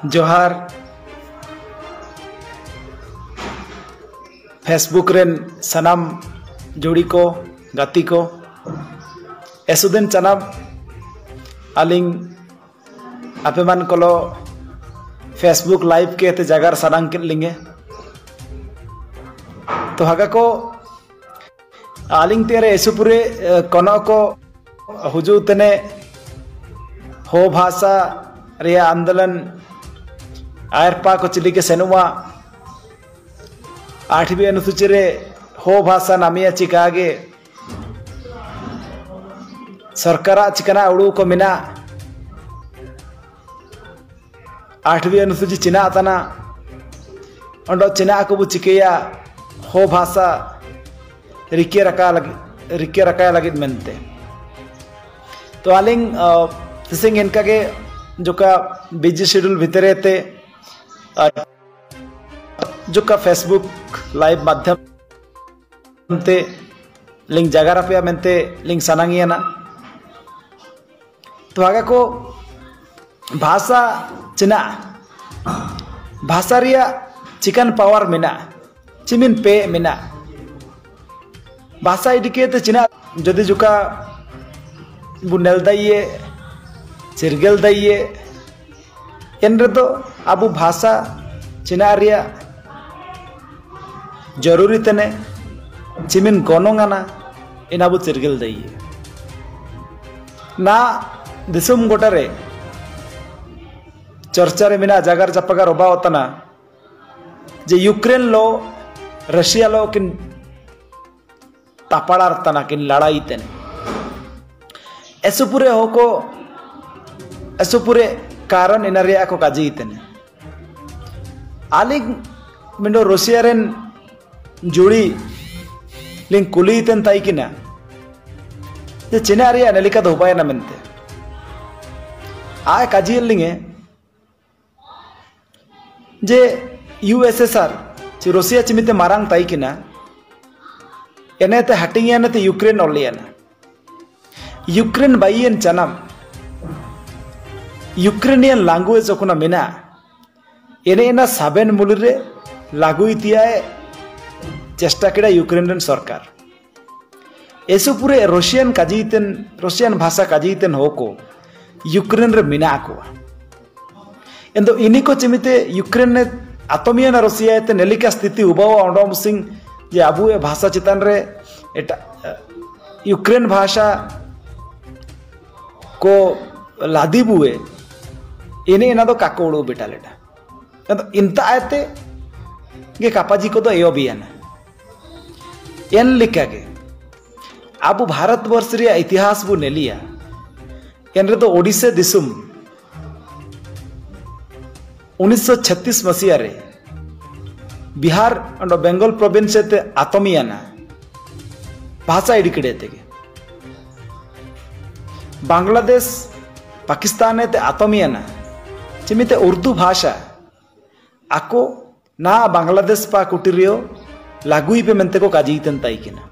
जोहार Facebook rain सनाम जोड़ी को गाती को एसुदिन चनाम आलिंग आपे मन कोलो फेसबुक लाइव के ते जगार सनांग के लिंगे तो हगा को आलिंग तेरे एसुपुरे कोनो को हुजू तने हो भाषा रिया आंदोलन आयरपा को चिली के सेनुमा 8वीं अनुसूची रे हो भाषा नामिया चिकागे सरकारा चिकना उड़ू को मिना 8वीं अनुसूची चिना तना अंडो चिना को बु चिकेया हो भाषा रिके रका लगी मेनते तो आलिंग सिंग इनका के जो का बिजी शेड्यूल भितरे ते जो का फेसबुक लाइव माध्यम ते लिंक जगह रफिया मेनते लिंक सनांगिया ना तो आगे को भाषा चिना भाषा रिया चिकन पावर मिना चिमिन पे मिना भाषा इडिके ते चिना जदि जुका बुनेल दाइये चिरगेल दाइये एन रे तो अबु भाषा चिना रिया जरूरी तने चिमिन गोनोंगाना इन अबु चिरगेल दाइये ना दिसुम गोटारे चर्चा रे मिना जागर चपगा रोबा होतना जे यूक्रेन लो रशिया लो किन तापाड़ार तना किन लड़ाई तने एसुपुरे होको एसुपुरे कारण इनरिया को काजी तने आलिग मिंडो रशिया रेन जुड़ी लिंग कुली तन ताई किना जे चिना रिया नलिका दो पाया ना मिनते आय काजी लिंगे जे यूएसएसआर ची रशिया चिमिते मारांग ताई किना एनेते हटिंगिया नेते यूक्रेन ओलियाना यूक्रेन बाइयन चनम यूक्रेनियन लैंग्वेज ओकुना मिना एने एना साबेन मुलिरे लागू इतियाए चेष्टा केड़ा यूक्रेन रेन सरकार एसु पूरे रशियन काजीतेन रशियन भाषा काजीतेन होको यूक्रेन रे मिना को एंदो इनी को चिमिते यूक्रेन ने आतमिया ना रशिया ते नेलिका स्थिति उबाव अंडोम सिंह जे आबू ए भाषा चितान रे एटा यूक्रेन भाषा को लादी बुए इने इना दो काको उड़ो बेटालेटा तो इंता आते गे कापाजी को तो एयो बियाना एन लिखा के आबू भारत वर्ष रे इतिहास बु नेलिया एन रे तो ओडिशा दिसुम 1936 मसीहा रे बिहार अंडो बेंगल प्रोविंस ते आतमियाना भाषा इडिकड़े तेगे बांग्लादेश पाकिस्तान ते आतमियाना चिमिते उर्दू भाषा आको ना बांग्लादेश पा कुटिरियो लागुई पे मेंते को काजीतन ताई किना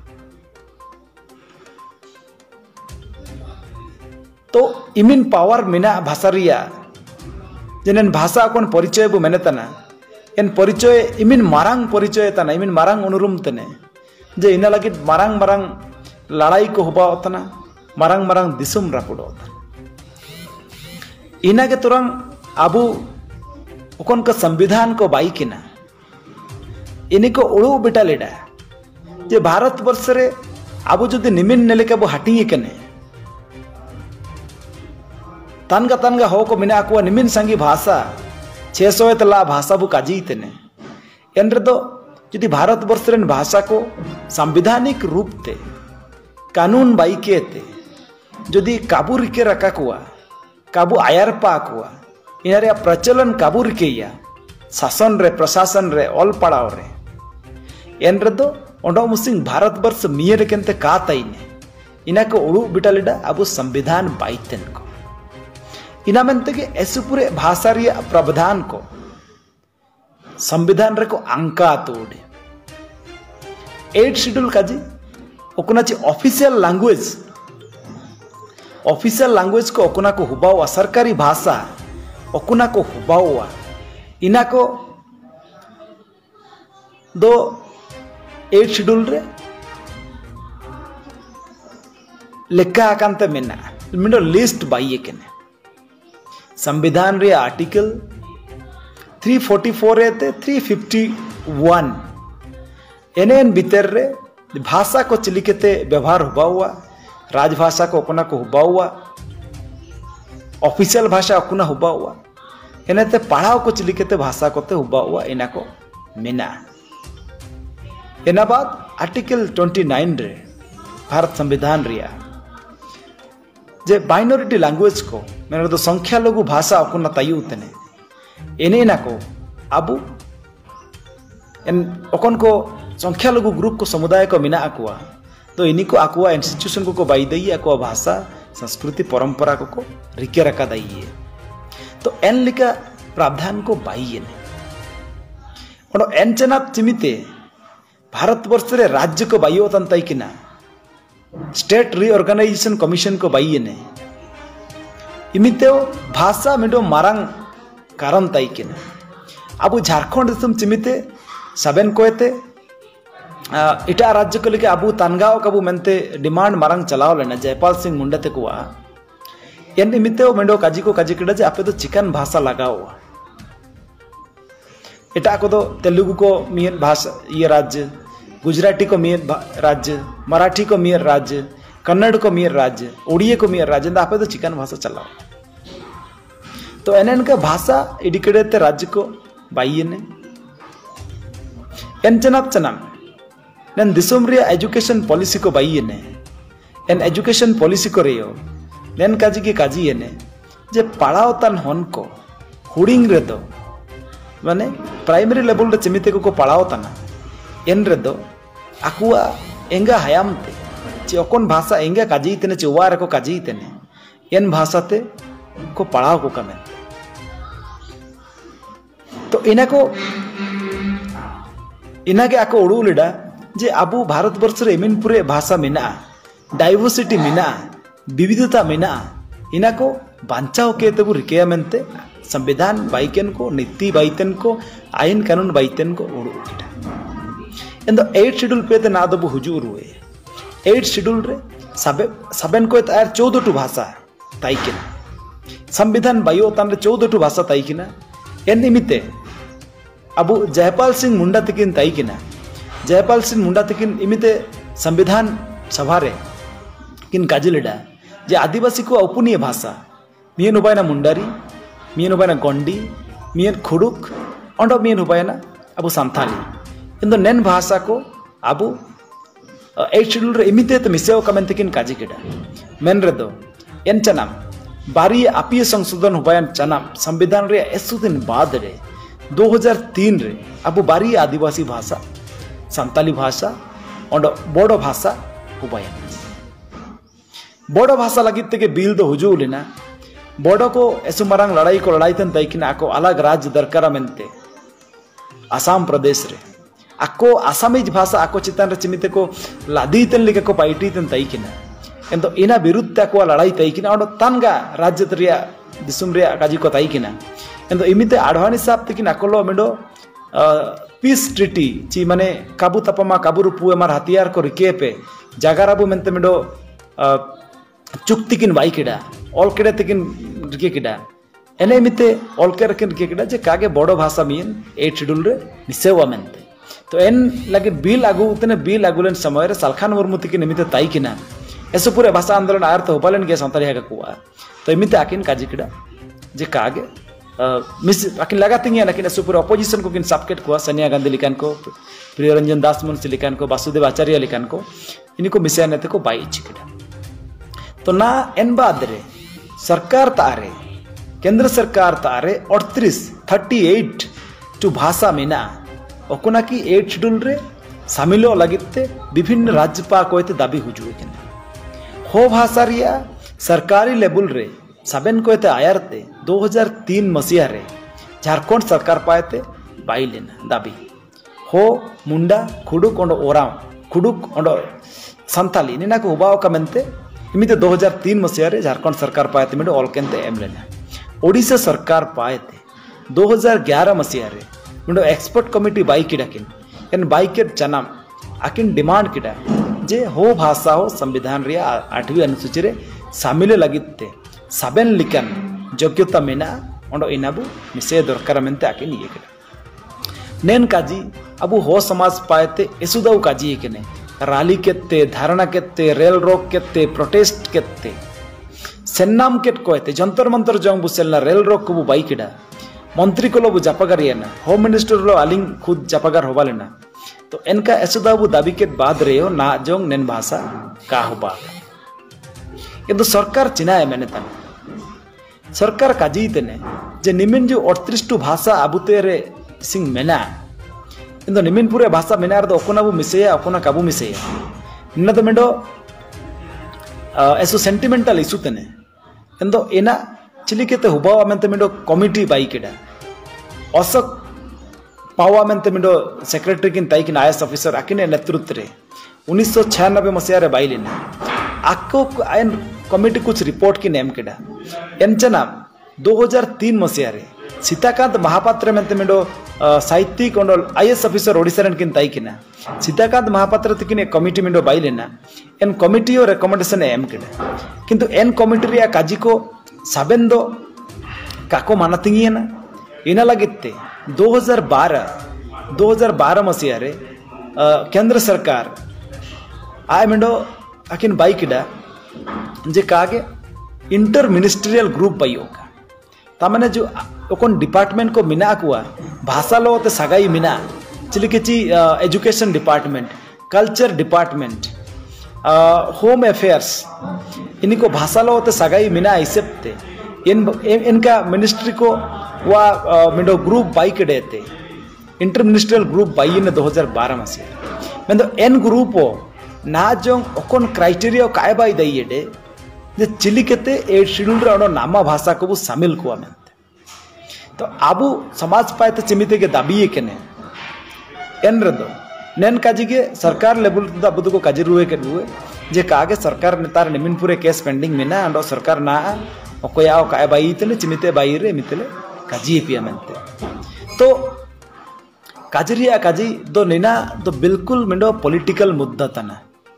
तो इमिन पावर मिना भाषा रिया जेनेन भाषा कोन परिचय बु मेनेतना एन परिचय इमिन मारांग परिचय तना इमिन मारांग अनुरुम तने जे इना लगी मारांग मारांग लड़ाई को होबा होतना मारांग मारांग दिसुम रापुडो इना के तुरंग आबू ओकन का संविधान को बाई किना इनी को उड़ू बिटा लेडा जे भारत वर्ष रे आबू जदि निमिन नेले के बो हटिंगी कने तनगा हो को मिना को निमिन संगी भाषा 600 तला भाषा बु काजी तने एन रे दो जदि भारत वर्ष रेन भाषा को संवैधानिक रूप ते कानून बाई के ते जदि काबू रिके रखा कुआ काबू आयर पा कुआ इनारे प्रचलन काबू रिकेया शासन रे प्रशासन रे ऑल पड़ाव रे एन रे दो ओंडो मुसिंग भारत वर्ष मियर केनते का ताइने इना को उड़ू बिटालिडा अबु संविधान बाइतन को इना मेनते के एसुपुरे भाषा रिया प्रावधान को संविधान रे को अंका तोड़े 8 शेड्यूल काजी ओकुना ची ऑफिशियल लैंग्वेज को ओकुना को हुबावा सरकारी भाषा ओकुना को हुबावा इना को दो 8 शेड्यूल रे लेखा आकांते मेना मिडो लिस्ट बाइये केने संविधान रे आर्टिकल 344 रे 351 एनेन भीतर रे भाषा को चिलिकेते व्यवहार हुआ राजभाषा को अपना को हुआ ऑफिशियल भाषा अपना हुआ एनेते पढ़ाओ को चिलिकेते भाषा कोते हुआ इना को मेना एना बाद आर्टिकल 29 रे भारत संविधान रिया जे माइनॉरिटी लैंग्वेज को मेरे तो संख्या लघु भाषा अपना तायुतने एने ना को अबु ओकन को संख्या लघु ग्रुप को समुदाय को मिना आकुआ तो इन्हीं को आकुआ इंस्टीट्यूशन को बाई दई आकुआ भाषा संस्कृति परंपरा को रिके रखा दई तो एन लिका प्रावधान को बाई ने एन चना चिमिते भारतवर्ष रे राज्य को बाइयो तंतई किना स्टेट रीऑर्गेनाइजेशन कमीशन को बाई ने इमिते भाषा मिडो मारंग कारण तई किना अब झारखंड दिसम चिमिते सबेन कोते इटा राज्य को लेके अबू तनगाव कबू मेनते डिमांड मारंग चलाव लेना जयपाल सिंह मुंडा ते को एन निमित्ते मेंडो काजी को काजी किडा जे आपे तो चिकन भाषा लगाओ इटा को तो तेलुगु को मियर भाषा ये राज्य गुजराती को मियर राज्य मराठी को मियर राज्य कन्नड़ को मियर राज्य ओडिया को मियर राज्य आपे तो चिकन भाषा चलाओ तो एन का भाषा इडिकेडे ते राज्य को बाइये ने एन चनाम नन दिसोम रे एजुकेशन पॉलिसी को बाइये ने एन एजुकेशन पॉलिसी को रेयो नन काजी की काजी ने जे पढ़ाओ तन हन को हुडिंग रे दो माने प्राइमरी लेवल रे चिमिते को पढ़ाओ तना एन रे दो आकुआ एंगा हयाम ते चे ओकन भाषा एंगा काजी तने चे वार को काजी तने एन भाषा ते को पढ़ाओ को कमे तो इना के आको उड़ू लेडा जे अबू भारतवर्ष रे एमिन पुरे भाषा मेना डाइवर्सिटी मेना विविधता मेना इना को बांचाओ के तबु रिकेया मेनते संविधान बाइकेन को नीति बाइतेन को आईन कानून बाइतेन को उड़ू लेडा एंदो 8 शेड्यूल पे ते ना दबु हुजूर हुए 8 शेड्यूल रे सबेन को तार 14 टू भाषा ताइकिना संविधान बायो तान रे 14 टू भाषा ताइकिना एन निमिते अबू जयपाल सिंह मुंडा तकिन ताइकिना जयपाल सिंह मुंडा तकिन इमिते संविधान सभा रे किन काजिलेडा जे आदिवासी को औपुनीय भाषा मियन उबायना मुंडारी मियन उबायना गोंडी मियन खुडुक अंडो मियन उबायना अबू सांथाली इंदो नेन भाषा को अबू 8 शेड्यूल रे इमिते तो मिसेओ कमेन तकिन काजी केडा मेन रे दो एन चनाम बारी आपीय संशोधन उबायन चनाम संविधान रे एसुदिन बाद रे 2003 रे अबू बारी आदिवासी भाषा संताली भाषा और बोडो भाषा उबायन बोडो भाषा लगी ते के बिल दो हुजू लेना बोडो को ऐसे मरंग लड़ाई को लड़ाई तन तैकिना आको अलग राज्य दरकारा मेनते आसाम प्रदेश रे आको आसामीज भाषा आको चितान रे चिमिते को लादी तन लिके को पाइटी तन तैकिना एंतो इना विरुद्ध को लड़ाई तैकिना और तनगा राज्य तरिया दिसुम रे काजी को तैकिना एंतो इमिते आडवाणी साहब तकिन आकोलो मेडो पीस ट्रिटी ची माने काबू तपमा काबू पुए मार हथियार को रिके पे जागाराबू मेनते मेडो चुक्ति किन बाई किडा ऑल किडा तकिन रिके किडा एने मिते ऑल के रकिन रिके किडा जे कागे बड़ो भाषा मियन 8 शेड्यूल रे निसेवा मेनते तो एन लगे बिल आगु उतने बिल आगुलेन समय रे सालखान मुर्मू तकिन निमिते ताई किना ऐसे पूरे भाषा आंदोलन आयर तो होबालेन के संताली हागा कुआ तो इमिते आकिन काजी किडा जे कागे मिस आकिन लगाती हैं लेकिन ऐसे पूरे अपोजिशन को किन सबकेट को सोनिया गांधी लिकान को प्रियरंजन दास मुंशी लिकान को वासुदेव आचार्य लिकान को इनको मिसाय नेते को बाई चिकड़ा तो ना एन बाद रे सरकार तारे केंद्र सरकार तारे 38 टू भाषा मेना ओकुना की 8 शेड्यूल रे शामिलो लगिते विभिन्न राज्यपा को दाबी हुजू हो भाषा रिया सरकारी लेवल रे सबेन को आयरते 2003 मसीहा रे झारखंड सरकार पाएते बाई लेना दाबी हो मुंडा खुडुक और ओराव खुडुक और संताली निना को हुबाव का मेनते इमिते 2003 मसीहा रे झारखंड सरकार पाएते मेडो ऑल केनते एम लेना ओडिशा सरकार पाएते 2011 मसीह रे मिंडो एक्सपर्ट कमिटी बाई किडा किन एन बाई के चनाम आकिन डिमांड किडा जे हो भाषा हो संविधान रे 8वीं अनुसूची रे शामिल लगिते साबेन लिकन योग्यता मेना ओंडो इनाबु मिसे दरकार मेनते आकिन ये किडा नेन काजी अबु हो समाज पाएते एसुदाउ काजी केने राली केते धारणा केते रेल रोक केते प्रोटेस्ट केते सेन्नाम केट कोयते जंतर मंतर जंग बुसेलना रेल रोक को बाई किडा मंत्री को लोबु जापागार येना होम मिनिस्टर लो आलिंग खुद जापागार होबालेना तो इनका एसुदाबु दाबी के बाद रे हो ना जोंग नेन भाषा का होबा किंतु सरकार चिनाए मैंने तन सरकार काजी तेने जे निमिन जो 38 भाषा आबुते रे सिंग मेना इंदो निमिन पूरे भाषा मेना रे ओकोनाबु मिसेया ओकोना काबु मिसेया निना तो मेंडो एसो सेंटिमेंटल इशू तेने इंदो एना चिलिकेते हुबावा मेंते मेंडो कमिटी बाई केडा अशोक पावा मेंते मेंडो सेक्रेटरी किन ताई किन आईएएस ऑफिसर आकिने नेतृत्व रे 1996 मसीहा रे बाई लेना आको आयन कमिटी कुछ रिपोर्ट की नेम केडा एनचना 2003 मसीहा रे सीताकांत महापात्र मेंते मेंडो साहित्यिक ओंडो आईएएस ऑफिसर ओडिसा रन किन ताई किना सीताकांत महापात्र तिकिन कमिटी मेंडो बाई लेना एन कमिटी और रिकमेंडेशन एम केडा किंतु एन कमिटी रे काजी को साबेन दो काको मानतिंगियना इना लगिते 2012 मसीहा रे केंद्र सरकार आय मेंडो आकिन बाई किडा जे कागे इंटर मिनिस्ट्रियल ग्रुप बाईओका तामाने जो ओकोन डिपार्टमेंट को मिना कुआ भाषा लो ते सगाई मिना चिलिकेची education department culture department home affairs इनको भाषा लो ते सगाई मिना इसेप्ते इनका मिनिस्ट्री को वा मिंडो ग्रुप बाई के देते इंटर मिनिस्ट्रियल ग्रुप बाई ने 2012 मसीहा मेंदो एन ग्रुपो ना जोंग ओकोन क्राइटेरिया काय बाई दइयेडे जे चिलिकेते ए शेड्यूल रे नामा भाषा को शामिल कुआ मेंते तो आबु समाज पाएते चिमिते के दाबी केने एन रदो नेन काजिगे सरकार लेवल दाबुदु को काजी रुए के रुए जे कागे सरकार नेतार निमिनपुरे केस पेंडिंग मेना अंडो सरकार ना ओकोया काय बाई तने चिमिते बाई रे मितले काजी पिया मेंते तो काजरिया काजी दो निना दो बिल्कुल मिंडो पॉलिटिकल मुद्दा तना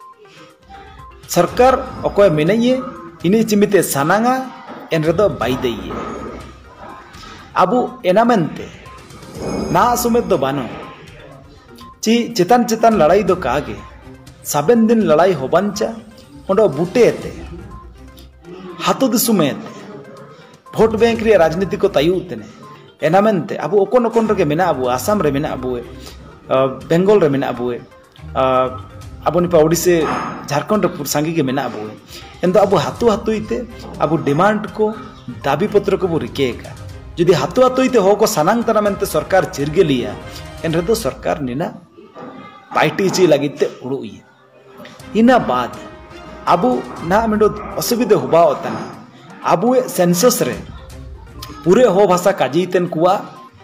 सरकार ओकोय मिनये इनी चिमिते सानांगा एन रेदो बाई दइये अबु एना मेंते ना सुमेत दो बानो ची चितान चितान लड़ाई दो कागे साबेन दिन लड़ाई होबांचा ओंडो बुटेते हाथो दिसुमेते भोट बैंक रे राजनीति को तायुतने एनामेंते अबु ओकोन ओकोन रे मेना अबु आसाम रे मेना अबु बेंगल रे मेना अबु अबु निपा ओडिसे झारखंड रे सांगी के मेना अबु एंदो अबु हातु हातुइते अबु डिमांड को दाबी पत्र को रिकेका यदि हातु हातुइते हो को सनांग तनामेंते सरकार चिरगे लिया एन रे तो सरकार निना पार्टी ची लगिते उड़ुई इना बाद अबु ना मिंडो असुविधा हुबा होता अबु सेंसस रे पूरे हो भाषा काजीतेन कुआ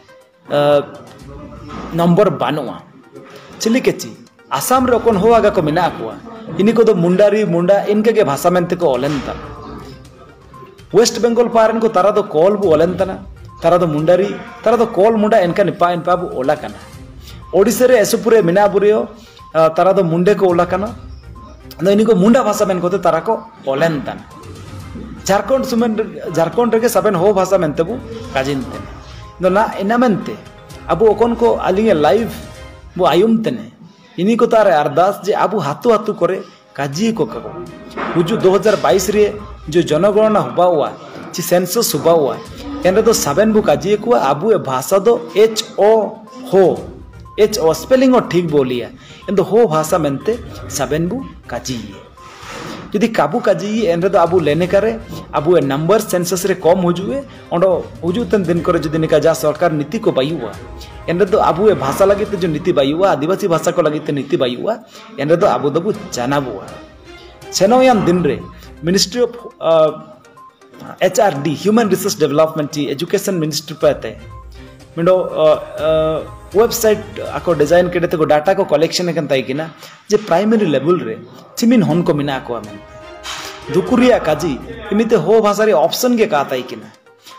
नंबर बानुआ चिली केची आसाम रे कोन हो आगा को मिना कुआ इनी को दो मुंडारी मुंडा इनके के भाषा मेंते को ओलेंता वेस्ट बंगाल पारन को तारा दो कॉल बु ओलेंतना तारा दो मुंडारी तारा दो कॉल मुंडा इनका निपा इनपा बु ओला कना ओडिसा रे एसुपुरे मिना बुरियो तारा दो मुंडे को ओला कना न इनी को मुंडा भाषा मेन कोते तारा को ओलेंतना झारखंड रे साबेन हो भाषा मेंते बु काजिनते नो ना इना मेंते अबु ओकोन को आलिंगे लाइव बु आयुम तने इनी को तारे अरदास जे अबु हातु हातु करे काजी को कको हुजु 2022 रे जो जनगणना हुबा हुआ ची सेंसस हुबा हुआ एने तो साबेन बु काजी को अबु ए भाषा दो एच ओ स्पेलिंग और ठीक बोलिया एंदो हो भाषा मेंते साबेन बु काजी यदि काबू काजी एनरे तो आबू लेने करे आबू ए नंबर सेंसस रे कम हुजुए ओंडो हुजुतन दिन करे जदि निका जा सरकार नीति को बायुआ एनरे तो आबू ए भाषा लगिते जो नीति बायुआ आदिवासी भाषा को लगिते नीति बायुआ एनरे तो आबू दबु जानाबुआ सेनोयान दिन रे ministry of HRD human resource development ची एजुकेशन मिनिस्ट्री पाते मिंडो वेबसाइट आको डिजाइन केडे तो डाटा को कलेक्शन एकन ताई किना जे प्राइमरी लेवल रे चिमिन हन को मिना को आमेन दुकुरिया काजी इमिते हो भाषा रे ऑप्शन के का ताई किना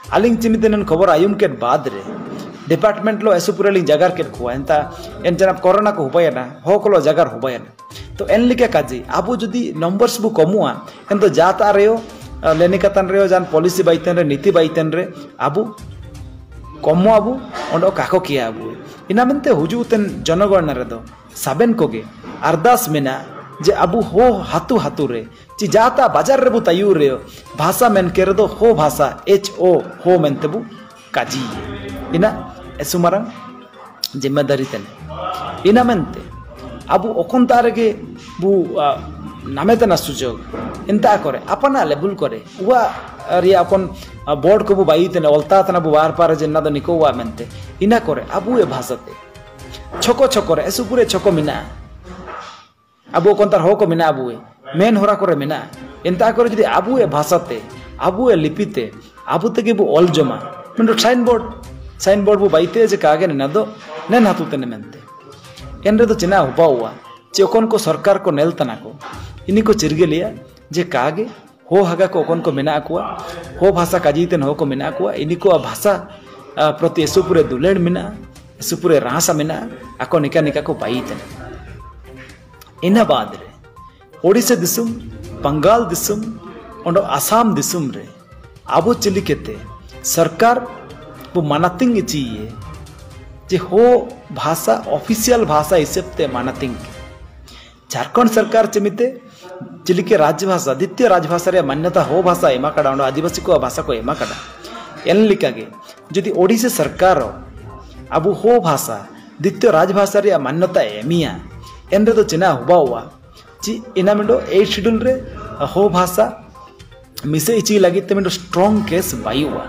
आलिंग चिमितेन खबर आयुम के बाद रे डिपार्टमेंट लो एसुपुरेलिंग जगार के को एंता एन जना कोरोना को होबायना होकलो जगार होबायना तो एन लिके काजी आबु जदि नंबर्स बु कमुआ एन तो जाता रेयो लेनिकातन रेयो जान पॉलिसी बाइतन रे नीति बाइतन रे आबु कमो आबु ओंडो काको किया आबु इना मेनते हुजुतेन जनगणना रे दो साबेन कोगे अरदास मेना जे आबु हो हातु हातु रे ची जाता बाजार रे बु तायु रे भाषा मेन के रे दो हो भाषा HO हो मेनते बु काजी इना एसुमारंग जिम्मेदारी तेने इना मेनते आबु ओखन तारे बु नामेतना सुजोग इंता करे अपना लेबुल करे उवा रिया अपन बोर्ड को बु बाई तेने ओल्ता तना बु वार पार जेन्ना दो निको वा मेनते इना करे आबु ए भाषाते छको छको रे एसुपुरे छको मिना आबु ओखन तार हो को मिना आबु ए मेन होरा करे मिना इंता करे जदि आबु ए भाषाते आबु ए लिपिते आबु तेगे बु ओल जमा मेन साइन बोर्ड बु बाईते जे कागे ना दो नेन हातु तेने मेनते एनरे तो चिना हुआ जे ओकन को सरकार को नेल तना को इनी को चिरगे लिया जे कागे हो हगा को ओकन को मेना कुआ हो भाषा काजीतेन हो को मेना कुआ इनी को भाषा प्रति एसुपुरे दुलेड़ मिना एसुपुरे रासा मिना आको निका निका को बाईतेन इना बाद रे ओडिशा दिसुम बंगाल दिसुम ओंडो आसाम दिसुम रे आबो चिली केते सरकार वो मानातिंग चाहिए जे हो भाषा ऑफिशियल भाषा हिसेबते मानातिंग झारखंड सरकार चमिते चिलिके राजभाषा द्वितीय राजभाषा रे मान्यता हो भाषा एमा कड़ा आदिवासी को भाषा को एमा कड़ा एन लिकागे जदि ओडिशा सरकार आबु हो भाषा द्वितीय राजभाषा रे मान्यता एमिया एन रे तो चिना हुआ ची इना मिडो 8 शेड्यूल रे हो भाषा मिसे इची लगी ते मिडो स्ट्रांग केस बायुवा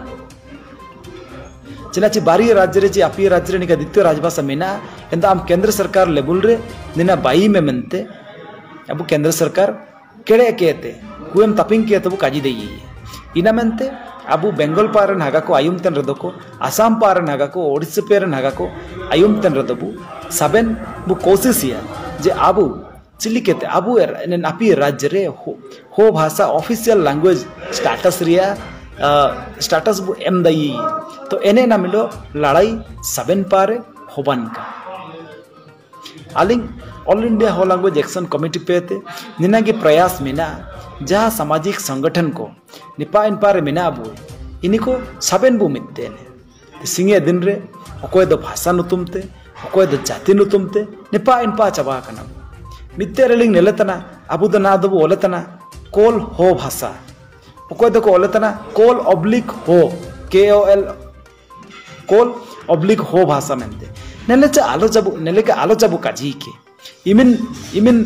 चिनाची बारी राज्य रे ची आपी राज्य रे निका द्वितीय राजभाषा मेना एंदा आम केंद्र सरकार लेवल रे निना बाई में मनते अब केंद्र सरकार केड़े केते कुएम तपिंग के तबु काजी देई इना मनते अबु बेंगल पारन हागा को आयुम तन रदको आसाम पारन हागा को ओडिशा पेरन हागा को आयुम तन रदबु सबेन बु कोशिशिया जे आबु चिली केते आबु एन आपी राज्य रे हो भाषा ऑफिशियल लैंग्वेज स्टेटस रिया स्टेटस बु एम दई तो एने ना मिलो लड़ाई सबेन पारे होबन का आलिंग all India Ho language action committee पे निना के प्रयास मिना जहाँ सामाजिक संगठन को निपा इन पारे मिना अबु इनको सबेन बु मिते सिंगे दिन रे अकोय दो भाषा नुतुमते अकोय दो जाति नुतुमते निपा इन पा चबा कना मिते रेलिंग नेलेतना अबु दो ना दो ओलेतना कोल हो भाषा अकोय दो को ओलेतना Kol oblique Ho KOL Kol oblique Ho भाषा मेनते नेले च आलोचबु काजी के इमिन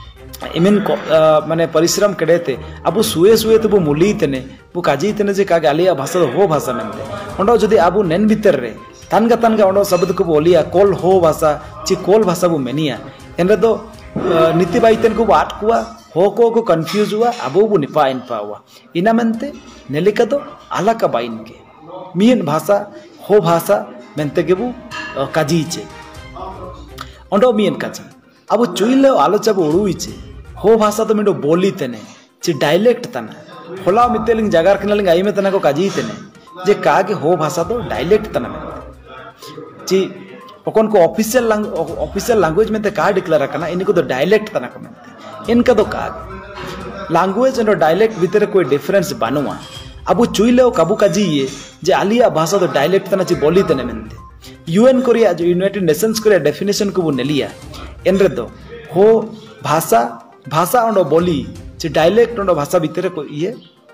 माने परिश्रम कड़ेते अब सुए सुए तो मुली तेने वो काजी तेने जे कागे आलिया भाषा हो भाषा मेनते ओंडो जदि आबु नेन भीतर रे तनगा ओंडो शब्द को बोलिया कोल हो भाषा ची कोल भाषा बु मेनिया एनरे दो नीति बाइतेन को आट कुआ हो को कंफ्यूज हुआ अब बु निपा इन पावा इना मेनते नेलिका दो आलाका बाइन के मीन भाषा हो भाषा मेनते के बु काजी चे ओंडो मीन काजी अब चुइले आलोचना उड़ुईचे हो भाषा तो मिडो बोली तेने ची डायलेक्ट तना होला मितेलिंग जगार किनलिंग आई में तना को काजी तेने जे कागे हो भाषा तो डायलेक्ट तना में ची ओकन को ऑफिशियल लैंग्वेज में ते का डिक्लेयर करना इनको तो डायलेक्ट तना को में इनका तो कागे लैंग्वेज एंड डायलेक्ट भीतर कोई डिफरेंस बानुआ अब चुइले काबू काजी ये जे आलिया भाषा तो डायलेक्ट तना ची बोली तेने मेनते UN कोरिया जो यूनाइटेड नेशंस कोरिया डेफिनेशन को वो नेलिया एनरे दो हो भाषा ओंडो बोली चे डायलेक्ट ओंडो भाषा भीतर को ये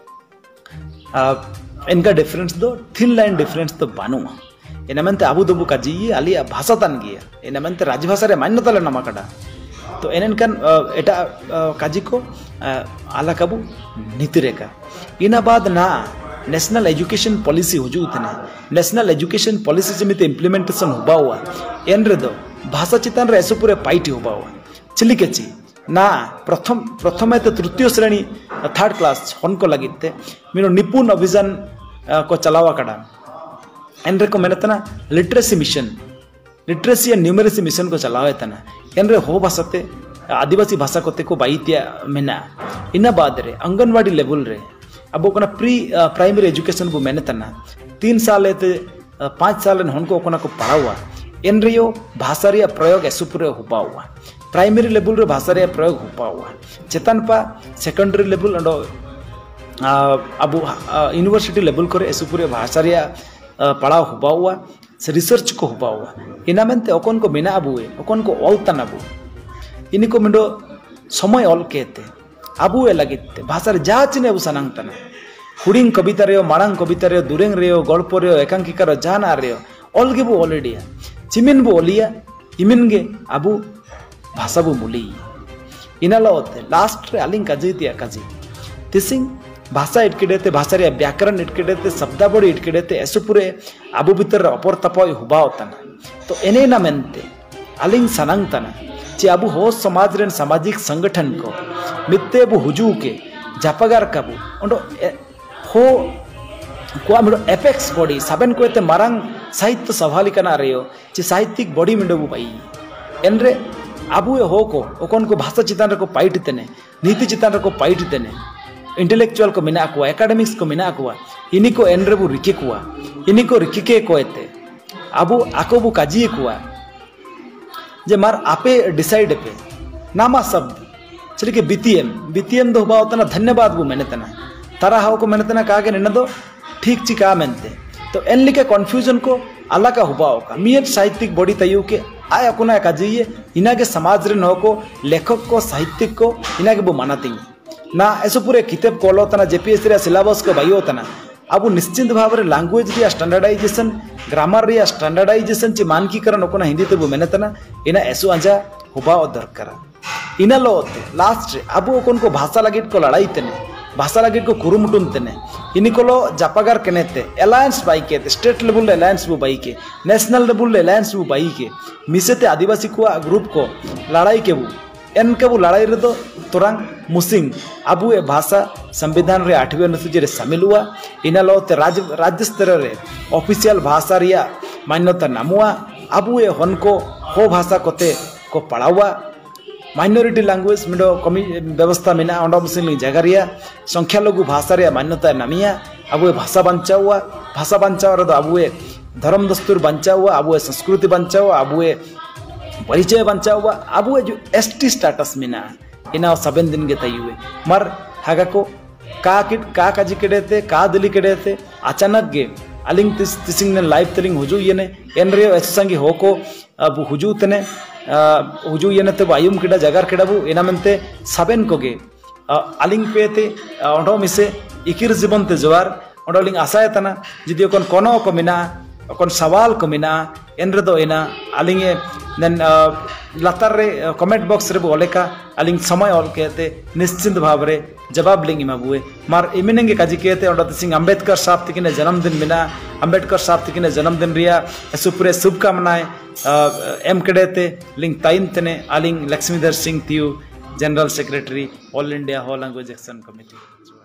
इनका डिफरेंस दो थिन लाइन डिफरेंस तो बानुआ एना मेनते आबु दबु काजी ये आलिया भाषा तान गिया एना मेनते राजभाषा रे मान्यता ले नमा कड़ा तो एनन कान एटा काजी को आला काबु नीति रेखा इना बाद ना नेशनल एजुकेशन पॉलिसी हुजू तने नेशनल एजुकेशन पॉलिसी जमिते इम्प्लीमेंटेशन हुआ एनरे दो भाषा चितान रे एसुपुरे पाइटी हुआ चिलिकेची ना प्रथम तो तृतीय श्रेणी थर्ड क्लास हन को लगिते मीनो निपुण अभियान को चलावा कड़ा एनरे को मेनतना लिटरेसी एंड न्यूमरेसी मिशन को चलावे तना एनरे हो भाषाते आदिवासी भाषा कोते को बाईतिया मेना इना बाद रे अंगनवाड़ी लेवल रे अब प्री प्राइमरी एजुकेशन बो मेने तना 3 साल 5 साल को पढ़ावा एन रियो भाषा रे प्रयोग एसुपुरे हुआ प्राइमरी लेवल रे भाषा रे प्रयोग हुआ चेतन पा सेकेंडरी लेवल अंडो अब यूनिवर्सिटी लेवल करे एसुपुरे भाषा रे पढ़ाव हुआ से रिसर्च को हुआ इना मेनते ओकन को मेना अबुए ओकन को ऑल तनाबु इनको मिंडो समय ऑल केते अबुए लगिते भाषा रे जा चिने अबु सनांग तना हुडिंग कविता रे मारांग कविता रे दुरेंग रे गल्प रे एकांकिका रे जाना रे ऑल के बु ऑलरेडी चिमिन बु ओलिया इमिन गे अबु भाषा बु मुली इनालो होते लास्ट रे अलिंग काजीतिया काजी तिसिंग भाषा इटकेडेते भाषा रे व्याकरण इटकेडेते शब्दावली इटकेडेते एसुपुरे अबु भीतर अपर तपय हुबा होतना तो एने ना मेनते अलिंग सनांग तना चे अबु हो समाज रे सामाजिक संगठन को मित्ते बु हुजू के जापगार काबु ओंडो हो को मिडो एपेक्स बॉडी साबेन को एते मारंग साहित्य सभालिकना रेयो चे साहित्यिक बॉडी मिडो बु पाई एनरे अबु हो को ओकन को भाषा चितान को पाइट तने नीति चितान को पाइट तने इंटेलेक्चुअल को मिना को एकेडमिक्स को मिना को इनी को एनरे बु रिके कुआ इनी को रिके को एते अबु आको बु काजी कुआ जे मार आपे डिसाइड पे नामा शब्द चली के बीटीएम दो हुआ होता धन्यवाद बु मेने तना तारा हाउ को मेने तना कहा के निना दो ठीक चिका मेनते तो एन लिखे कन्फ्यूजन को अल्लाह का हुआ होगा मियत साहित्यिक बॉडी तयु के आय अकुना काजिए इना के समाज रे नो को लेखक को साहित्यिक को इना के बु मानाती ना ऐसे पूरे किताब कोलो तना जेपीएससी रे सिलेबस को बायो तना अब निश्चिंत भाव रे लैंग्वेज रे स्टैंडर्डाइजेशन ग्रामर रे स्टैंडर्डाइजेशन चे मानकीकरण ओकना हिंदी ते बु मेने तना इना ऐसो आजा हुबा दरकार इना लोते लास्ट रे अब ओकन को भाषा लगिट को लड़ाई तने भाषा लगिट को कुरुमुटुन तने इनिकोलो जापागार केनेते अलायंस बाई के स्टेट लेवल अलायंस बु बाई के नेशनल लेवल अलायंस बु बाई के मिसेते आदिवासी को ग्रुप को लड़ाई के बु एन के बु लड़ाई रे दो तुरंग मुसिंग अबु ए भाषा संविधान रे 8वें अनुसूची रे शामिल हुआ इना लोते राज्य स्तर रे ऑफिशियल भाषा रिया मान्यता नामुआ अबु ए हन को हो भाषा कोते को पढ़ावा माइनॉरिटी लैंग्वेज मिडो कमी व्यवस्था मिना अंडा मुस्लिम जगह रिया संख्या लघु भाषा रे मान्यता नामिया अबु ए भाषा बंचावा रे दो अबु ए धर्म दस्तूर बंचावा अबु ए संस्कृति बंचावा अबु ए परिचय बंचावा अबु ए जो एसटी स्टेटस मिना इना 7 दिन के तयुए मर हागा को का काजी केडेते का दिली केडेते अचानक गे अलिंग तिसिंग ने लाइव तलिंग हुजू येने एनरियो एससंगी होको अब हुजू तने हुजू येने ते वायुम केडा जगार केडाबु एना मनते सबेन कोगे अलिंग पेते ओंडो मिसे इकिर जीवन ते जवार ओंडो लिंग आसाय तना जिदि कोन कोनो को मिना कोन सवाल को मिना एनरे दो एना अलिंगे देन लतार रे कमेंट बॉक्स रे बोलेका अलिंग समय ऑल कहते निश्चिंत भाव रे जवाब लेंगे माबुए मार इमिनेंगे काजी कहते ओंडो सिंह अंबेडकर साहब तिकिने जन्मदिन मिना अंबेडकर साहब तिकिने जन्मदिन रिया सुपुरे शुभकामनाएं एम केडेते लिंग ताइन तने अलिंग Laxmidhar Singh Tiyu general secretary all India Ho language action committee.